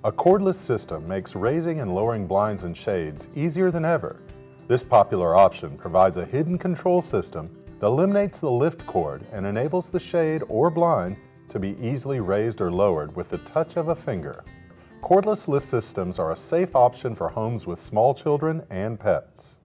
A cordless system makes raising and lowering blinds and shades easier than ever. This popular option provides a hidden control system that eliminates the lift cord and enables the shade or blind to be easily raised or lowered with the touch of a finger. Cordless lift systems are a safe option for homes with small children and pets.